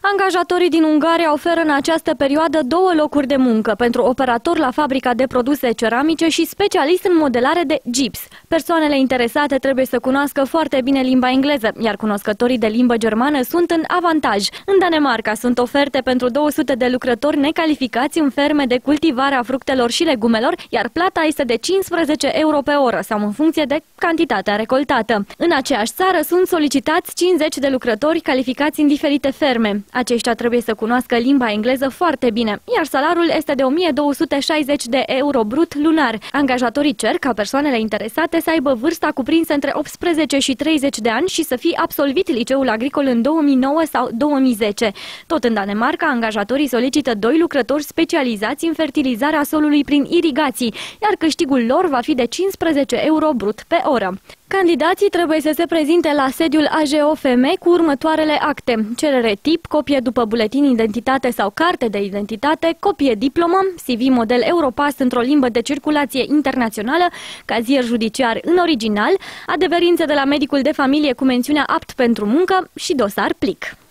Angajatorii din Ungaria oferă în această perioadă 2 locuri de muncă pentru operator la fabrica de produse ceramice și specialist în modelare de gips. Persoanele interesate trebuie să cunoască foarte bine limba engleză, iar cunoscătorii de limbă germană sunt în avantaj. În Danemarca sunt oferte pentru 200 de lucrători necalificați în ferme de cultivare a fructelor și legumelor, iar plata este de 15 euro pe oră sau în funcție de cantitatea recoltată. În aceeași țară sunt solicitați 50 de lucrători calificați în diferite ferme. Aceștia trebuie să cunoască limba engleză foarte bine, iar salariul este de 1260 de euro brut lunar. Angajatorii cer ca persoanele interesate să aibă vârsta cuprinsă între 18 și 30 de ani și să fie absolvit liceul agricol în 2009 sau 2010. Tot în Danemarca, angajatorii solicită 2 lucrători specializați în fertilizarea solului prin irigații, iar câștigul lor va fi de 15 euro brut pe oră. Candidații trebuie să se prezinte la sediul AJOFM cu următoarele acte: cerere tip, copie după buletin identitate sau carte de identitate, copie diplomă, CV model Europass într-o limbă de circulație internațională, cazier judiciar în original, adeverințe de la medicul de familie cu mențiunea apt pentru muncă și dosar plic.